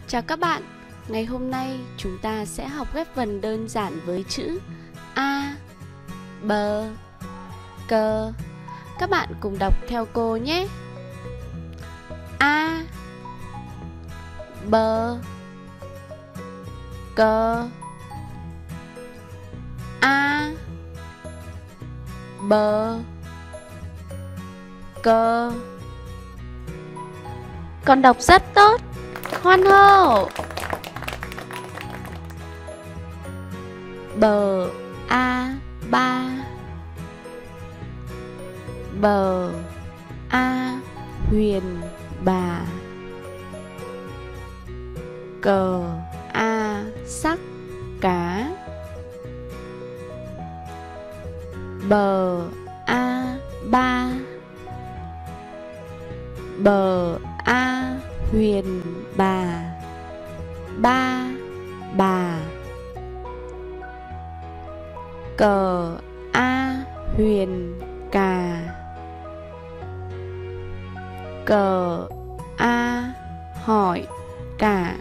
Chào các bạn, ngày hôm nay chúng ta sẽ học ghép vần đơn giản với chữ A, B, C. Các bạn cùng đọc theo cô nhé. A, B, C, A, B, C. Con đọc rất tốt. Hoan hô. Bờ A ba, bờ A huyền bà, cờ A sắc cá, bờ A ba, bờ A huyền bà, ba bà, cờ A huyền cà, cờ A hỏi cả,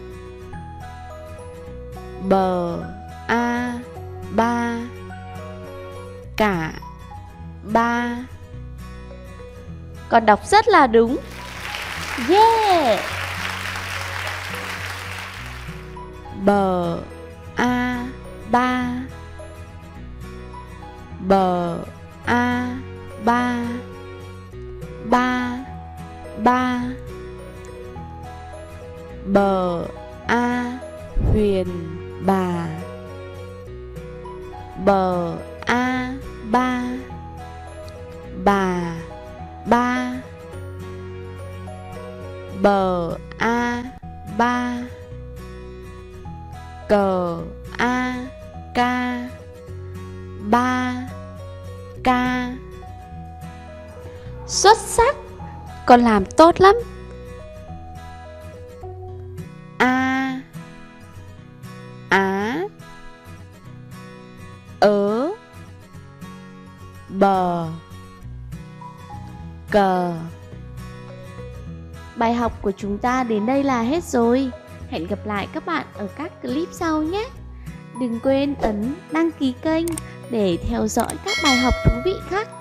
bờ A ba, cả ba. Con đọc rất là đúng. Yeah. Bờ A ba, bờ A ba, ba ba, bờ A huyền bà, bờ A ba, bà ba, bờ A ba, cờ A ca, ba ca. Xuất sắc, con làm tốt lắm. A, á, ớ, bờ, cờ. Bài học của chúng ta đến đây là hết rồi. Hẹn gặp lại các bạn ở các clip sau nhé. Đừng quên ấn đăng ký kênh để theo dõi các bài học thú vị khác.